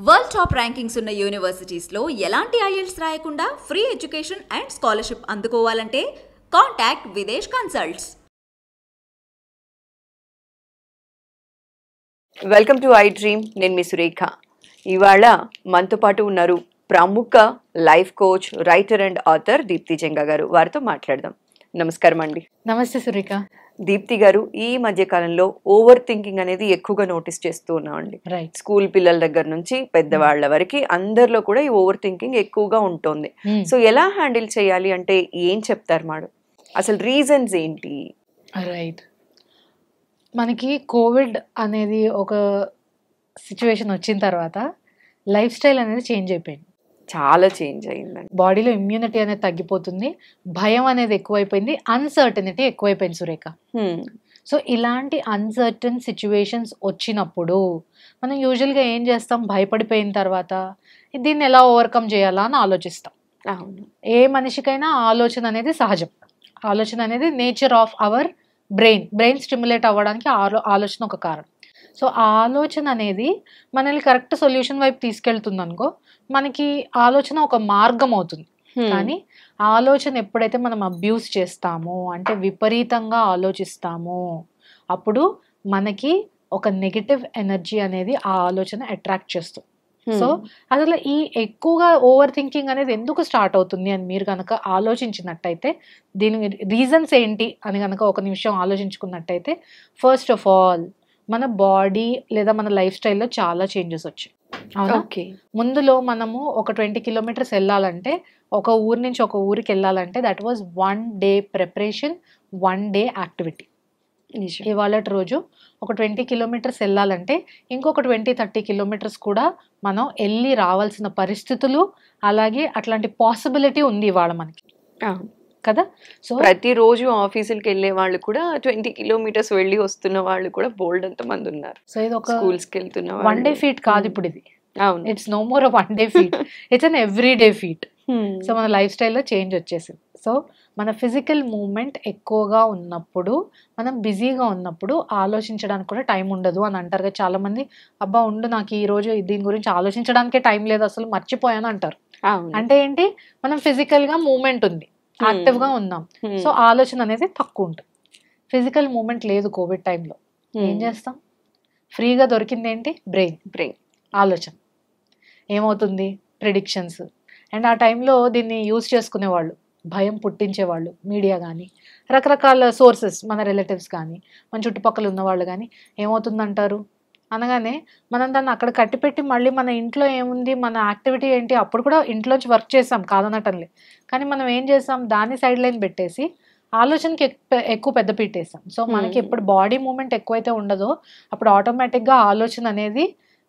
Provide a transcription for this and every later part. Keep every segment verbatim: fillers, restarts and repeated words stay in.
World top rankings ఉన్న యూనివర్సిటీస్లో ఎలాంటి IELTS రాయకుండా ఫ్రీ ఎడ్యుకేషన్ అండ్ స్కాలర్షిప్ అందుకోవాలంటే contact Videsh consults. Welcome to I dream. నేను మీ సురేఖ. ఇవాళ మనతో పాటు ఉన్నారు ప్రముఖ life coach, writer and author Deepthi Janga గారు. వారితో మాట్లాడదాం. నమస్కారం అండి. నమస్తే సురేఖ. దీప్తి గారు, ఈ మధ్య కాలంలో ఓవర్ థింకింగ్ అనేది ఎక్కువగా నోటీస్ చేస్తూ ఉన్నామండి. రైట్. స్కూల్ పిల్లల దగ్గర నుంచి పెద్దవాళ్ళ వరకు అందరిలో కూడా ఈ ఓవర్ థింకింగ్ ఎక్కువగా ఉంటుంది. సో ఎలా హ్యాండిల్ చేయాలి అంటే ఏం చెప్తారు మేడం? అసలు రీజన్స్ ఏంటి? రైట్. మనకి కోవిడ్ అనేది ఒక సిచ్యువేషన్ వచ్చిన తర్వాత లైఫ్ స్టైల్ అనేది చేంజ్ అయిపోయింది. చాలా చేంజ్ అయిందండి. బాడీలో ఇమ్యూనిటీ అనేది తగ్గిపోతుంది, భయం అనేది ఎక్కువైపోయింది, అన్సర్టనిటీ ఎక్కువైపోయింది సురేఖ. సో ఇలాంటి అన్సర్టన్ సిచ్యువేషన్స్ వచ్చినప్పుడు మనం యూజువల్గా ఏం చేస్తాం? భయపడిపోయిన తర్వాత దీన్ని ఎలా ఓవర్కమ్ చేయాలా అని ఆలోచిస్తాం. అవును. ఏ మనిషికైనా ఆలోచన అనేది సహజం. ఆలోచన అనేది nature of our brain. Brain stimulate అవ్వడానికి ఆలో ఆలోచన ఒక కారణం. సో ఆ ఆలోచన అనేది మనల్ని కరెక్ట్ సొల్యూషన్ వైపు తీసుకెళ్తుంది అనుకో, మనకి ఆలోచన ఒక మార్గం అవుతుంది. కానీ ఆలోచన ఎప్పుడైతే మనం అబ్యూస్ చేస్తామో, అంటే విపరీతంగా ఆలోచిస్తామో, అప్పుడు మనకి ఒక నెగటివ్ ఎనర్జీ అనేది ఆ ఆలోచన అట్రాక్ట్ చేస్తుంది. సో అసలు ఈ ఎక్కువగా ఓవర్ థింకింగ్ అనేది ఎందుకు స్టార్ట్ అవుతుంది అని మీరు కనుక ఆలోచించినట్టయితే, దీని రీజన్స్ ఏంటి అని కనుక ఒక నిమిషం ఆలోచించుకున్నట్టయితే, ఫస్ట్ ఆఫ్ ఆల్ మన బాడీ లేదా మన లైఫ్ స్టైల్లో చాలా చేంజెస్ వచ్చాయి. అవునా? ముందులో మనము ఒక ట్వంటీ కిలోమీటర్స్ వెళ్ళాలంటే, ఒక ఊరి నుంచి ఒక ఊరికి వెళ్ళాలంటే that was one day preparation, one day activity. ఇవాళ రోజు ఒక ట్వంటీ కిలోమీటర్స్ వెళ్ళాలంటే ఇంకొక ట్వంటీ థర్టీ కిలోమీటర్స్ కూడా మనం వెళ్ళి రావాల్సిన పరిస్థితులు, అలాగే అట్లాంటి పాసిబిలిటీ ఉంది ఇవాళ మనకి కదా. సో ప్రతిరోజు ఆఫీసులకి వెళ్ళే వాళ్ళు కూడా ట్వంటీ కిలోమీటర్స్ వెళ్ళి వస్తున్న వాళ్ళు కూడా బోల్డ్ అంత మంది ఉన్నారు. సో ఇది ఒక స్కూల్స్ కి వెళ్తున్న వన్ డే ఫీట్ కాదు ఇప్పుడు ఇది. అవును. It's no more one day feat, it's an every day feat. So మన లైఫ్ స్టైల్లో చేంజ్ వచ్చేసింది. సో మన ఫిజికల్ మూవ్మెంట్ ఎక్కువగా ఉన్నప్పుడు, మనం బిజీగా ఉన్నప్పుడు ఆలోచించడానికి కూడా టైం ఉండదు అని అంటారు కదా చాలా మంది. అబ్బా ఉండు, నాకు ఈ రోజు దీని గురించి ఆలోచించడానికే టైం లేదు, అసలు మర్చిపోయాను అంటారు. అంటే ఏంటి? మనం ఫిజికల్ గా మూవ్మెంట్ ఉంది, యాక్టివ్ గా ఉన్నాం, సో ఆలోచన అనేది తక్కువ ఉంటుంది. ఫిజికల్ మూవ్మెంట్ లేదు కోవిడ్ టైంలో. ఏం చేస్తాం? ఫ్రీగా దొరికింది ఏంటి? బ్రెయిన్. బ్రెయిన్ ఆలోచన. ఏమవుతుంది? ప్రిడిక్షన్స్. అండ్ ఆ టైంలో దీన్ని యూజ్ చేసుకునేవాళ్ళు, భయం పుట్టించేవాళ్ళు, మీడియా కానీ రకరకాల సోర్సెస్, మన రిలేటివ్స్ కానీ మన చుట్టుపక్కల ఉన్నవాళ్ళు కానీ. ఏమవుతుందంటారు అనగానే మనం దాన్ని అక్కడ కట్టిపెట్టి మళ్ళీ మన ఇంట్లో ఏముంది, మన యాక్టివిటీ ఏంటి, అప్పుడు కూడా ఇంట్లోంచి వర్క్ చేసాం కాదనటంలే, కానీ మనం ఏం చేసాం? దాన్ని సైడ్ లైన్ పెట్టేసి ఆలోచనకి ఎక్కువ పెద్ద పీటేసాం. సో మనకి ఎప్పుడు బాడీ మూమెంట్ ఎక్కువైతే ఉండదో అప్పుడు ఆటోమేటిక్గా ఆలోచన అనేది,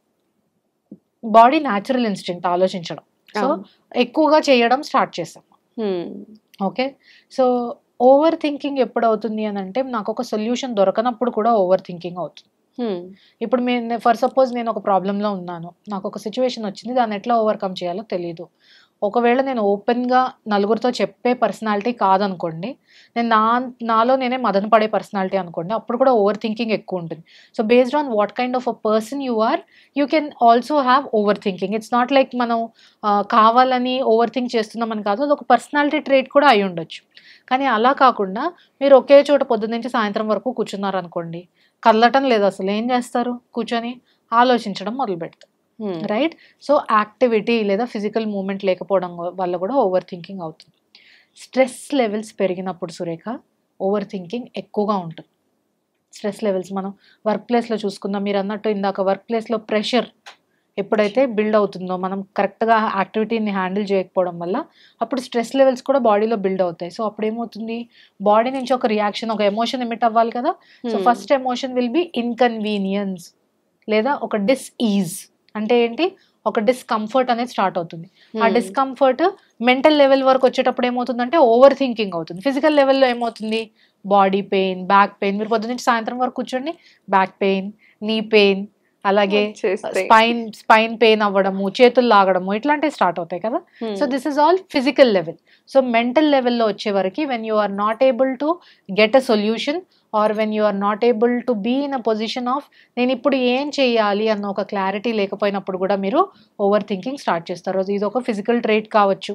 బాడీ న్యాచురల్ ఇన్స్టింక్ట్ ఆలోచించడం, సో ఎక్కువగా చేయడం స్టార్ట్ చేసాం. ఓకే. సో ఓవర్ థింకింగ్ ఎప్పుడు అవుతుంది అని అంటే, నాకు ఒక సొల్యూషన్ దొరకనప్పుడు కూడా ఓవర్ థింకింగ్ అవుతుంది. ఇప్పుడు నేను ఫర్ సపోజ్ నేను ఒక ప్రాబ్లంలో ఉన్నాను, నాకు ఒక సిచ్యువేషన్ వచ్చింది, దాన్ని ఎట్లా ఓవర్కమ్ చేయాలో తెలియదు. ఒకవేళ నేను ఓపెన్గా నలుగురితో చెప్పే పర్సనాలిటీ కాదనుకోండి, నేను నా నాలో నేనే మదన పడే పర్సనాలిటీ అనుకోండి, అప్పుడు కూడా ఓవర్ థింకింగ్ ఎక్కువ ఉంటుంది. So based on what kind of a person you are, you can also have over thinking. It's not like మనం కావాలని ఓవర్ థింక్ చేస్తున్నామని కాదు, అది ఒక పర్సనాలిటీ ట్రేట్ కూడా అయి ఉండొచ్చు. కానీ అలా కాకుండా మీరు ఒకే చోట పొద్దున్న నుంచి సాయంత్రం వరకు కూర్చున్నారు అనుకోండి, కదలటం లేదు, అసలు ఏం చేస్తారు? కూర్చొని ఆలోచించడం మొదలు పెడతారు. రైట్. సో యాక్టివిటీ లేదా ఫిజికల్ మూవ్మెంట్ లేకపోవడం వల్ల కూడా ఓవర్ థింకింగ్ అవుతుంది. స్ట్రెస్ లెవెల్స్ పెరిగినప్పుడు సురేఖ ఓవర్ థింకింగ్ ఎక్కువగా ఉంటుంది. స్ట్రెస్ లెవెల్స్ మనం వర్క్ ప్లేస్లో చూసుకుందాం. మీరు అన్నట్టు ఇందాక వర్క్ ప్లేస్లో ప్రెషర్ ఎప్పుడైతే బిల్డ్ అవుతుందో, మనం కరెక్ట్గా యాక్టివిటీని హ్యాండిల్ చేయకపోవడం వల్ల అప్పుడు స్ట్రెస్ లెవెల్స్ కూడా బాడీలో బిల్డ్ అవుతాయి. సో అప్పుడు ఏమవుతుంది? బాడీ నుంచి ఒక రియాక్షన్, ఒక ఎమోషన్ ఎమిట్ అవ్వాలి కదా. So first emotion will be inconvenience లేదా ఒక డిస్ఈజ్. అంటే ఏంటి? ఒక డిస్కంఫర్ట్ అనేది స్టార్ట్ అవుతుంది. ఆ డిస్కంఫర్ట్ మెంటల్ లెవెల్ వరకు వచ్చేటప్పుడు ఏమవుతుందంటే ఓవర్ థింకింగ్ అవుతుంది. ఫిజికల్ లెవెల్లో ఏమవుతుంది? Body pain, back pain. మీరు పొద్దున్న నుంచి సాయంత్రం వరకు కూర్చోండి, బ్యాక్ పెయిన్, నీ పెయిన్, అలాగే స్పైన్ స్పైన్ పెయిన్ అవ్వడము, చేతులు లాగడము, ఇట్లాంటివి స్టార్ట్ అవుతాయి కదా. So this is all physical level. So mental లెవెల్లో వచ్చే వరకు when you are not able to get a solution, or when you are not able to be in a position of నేను ఇప్పుడు ఏం చేయాలి అన్న ఒక క్లారిటీ లేకపోయినప్పుడు కూడా మీరు ఓవర్ థింకింగ్ స్టార్ట్ చేస్తారు. ఇది ఒక ఫిజికల్ ట్రేట్ కావచ్చు.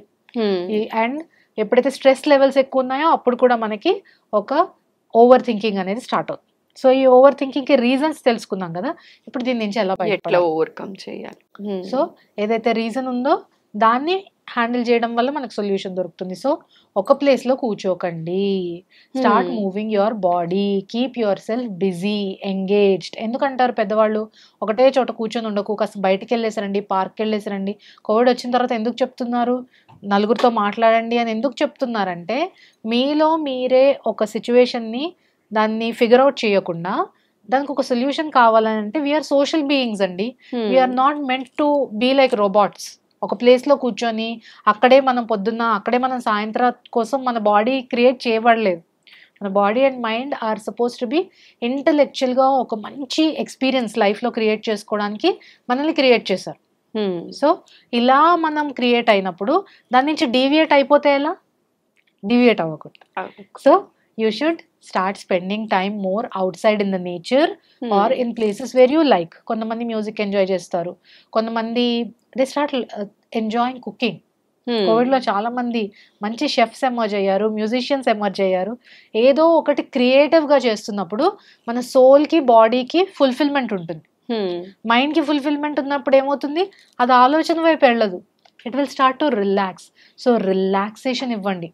అండ్ ఎప్పుడైతే స్ట్రెస్ లెవెల్స్ ఎక్కువ ఉన్నాయో అప్పుడు కూడా మనకి ఒక ఓవర్ థింకింగ్ అనేది స్టార్ట్ అవుతుంది. సో ఈ ఓవర్ థింకింగ్ కి రీజన్స్ తెలుసుకున్నాం కదా, ఇప్పుడు దీని నుంచి ఎలా ఎట్లా ఓవర్కమ్ చేయాలి. సో ఏదైతే రీజన్ ఉందో దాన్ని హ్యాండిల్ చేయడం వల్ల మనకు సొల్యూషన్ దొరుకుతుంది. సో ఒక ప్లేస్ లో కూర్చోకండి, start moving your body, keep yourself busy, engaged. ఎందుకంటారు పెద్దవాళ్ళు, ఒకటే చోట కూర్చొని ఉండకు, కాస్త బయటికి వెళ్ళేసారండి, పార్క్కి వెళ్ళేసారండి. కోవిడ్ వచ్చిన తర్వాత ఎందుకు చెప్తున్నారు నలుగురితో మాట్లాడండి అని ఎందుకు చెప్తున్నారంటే, మీలో మీరే ఒక సిచ్యువేషన్ని దాన్ని ఫిగర్ అవుట్ చేయకుండా దానికి ఒక సొల్యూషన్ కావాలంటే వీఆర్ సోషల్ బీయింగ్స్ అండి. We are not meant to be like robots. ఒక ప్లేస్లో కూర్చొని అక్కడే మనం పొద్దున్న అక్కడే మనం సాయంత్రం కోసం మన బాడీ క్రియేట్ చేయబడలేదు. మన body and mind are suppose to be ఇంటలెక్చువల్గా ఒక మంచి ఎక్స్పీరియన్స్ లైఫ్లో క్రియేట్ చేసుకోవడానికి మనల్ని క్రియేట్ చేశారు. సో ఇలా మనం క్రియేట్ అయినప్పుడు దాని నుంచి డీవియేట్ అయిపోతే ఎలా, డీవియేట్ అవ్వకూడదు. So you should start spending time more outside in the nature or in places where you like. కొంతమంది మ్యూజిక్ ఎంజాయ్ చేస్తారు, కొంతమంది they start enjoying cooking. Covid లో చాలా మంది మంచి షెఫ్స్ ఎమర్జ్ అయ్యారు, మ్యూజిషియన్స్ ఎమర్జ్ అయ్యారు. ఏదో ఒకటి క్రియేటివ్ గా చేస్తున్నప్పుడు మన సోల్ కి బాడీకి ఫుల్ఫిల్మెంట్ ఉంటుంది. మైండ్ కి ఫుల్ఫిల్మెంట్ ఉన్నప్పుడు ఏమవుతుంది, అది ఆలోచన వైపు వెళ్ళదు, it will start to relax. So relaxation ఇవ్వండి.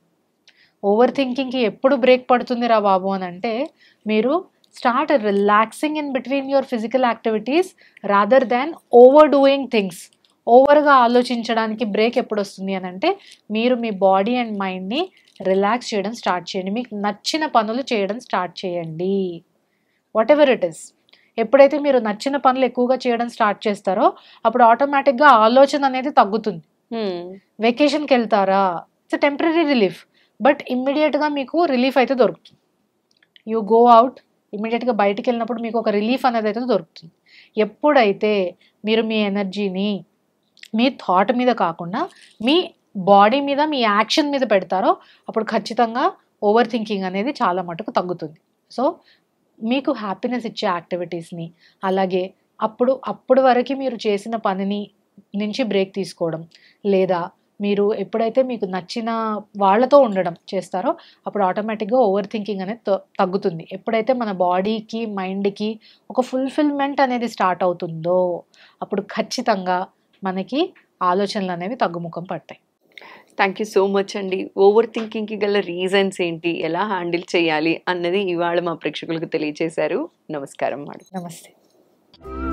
ఓవర్ థింకింగ్కి ఎప్పుడు బ్రేక్ పడుతుంది రా బాబు అని అంటే, మీరు start relaxing in between your physical activities rather than over doing things. ఓవర్గా ఆలోచించడానికి బ్రేక్ ఎప్పుడు వస్తుంది అని అంటే, మీరు మీ బాడీ అండ్ మైండ్ని రిలాక్స్ చేయడం స్టార్ట్ చేయండి. మీకు నచ్చిన పనులు చేయడం స్టార్ట్ చేయండి, వాట్ ఎవర్ ఇట్ ఇస్. ఎప్పుడైతే మీరు నచ్చిన పనులు ఎక్కువగా చేయడం స్టార్ట్ చేస్తారో అప్పుడు ఆటోమేటిక్గా ఆలోచన అనేది తగ్గుతుంది. వెకేషన్కి వెళ్తారా, ఇట్స్ టెంపరీ రిలీఫ్, బట్ ఇమ్మీడియట్గా మీకు రిలీఫ్ అయితే దొరుకుతుంది. యూ గో అవుట్, ఇమ్మీడియట్గా బయటికి వెళ్ళినప్పుడు మీకు ఒక రిలీఫ్ అనేది అయితే దొరుకుతుంది. ఎప్పుడైతే మీరు మీ ఎనర్జీని మీ థాట్ మీద కాకుండా మీ బాడీ మీద, మీ యాక్షన్ మీద పెడతారో అప్పుడు ఖచ్చితంగా ఓవర్ థింకింగ్ అనేది చాలా మటుకు తగ్గుతుంది. సో మీకు హ్యాపీనెస్ ఇచ్చే యాక్టివిటీస్ని, అలాగే అప్పుడు అప్పుడు వరకు మీరు చేసిన పనిని నుంచి బ్రేక్ తీసుకోవడం, లేదా మీరు ఎప్పుడైతే మీకు నచ్చిన వాళ్ళతో ఉండడం చేస్తారో అప్పుడు ఆటోమేటిక్గా ఓవర్ థింకింగ్ అనేది తగ్గుతుంది. ఎప్పుడైతే మన బాడీకి మైండ్కి ఒక ఫుల్ఫిల్మెంట్ అనేది స్టార్ట్ అవుతుందో అప్పుడు ఖచ్చితంగా మనకి ఆలోచనలు అనేవి తగ్గుముఖం పడతాయి. థ్యాంక్ యూ సో మచ్ అండి. ఓవర్ థింకింగ్కి గల రీజన్స్ ఏంటి, ఎలా హ్యాండిల్ చేయాలి అన్నది ఇవాళ మా ప్రేక్షకులకు తెలియజేశారు. నమస్కారం మేడం. నమస్తే.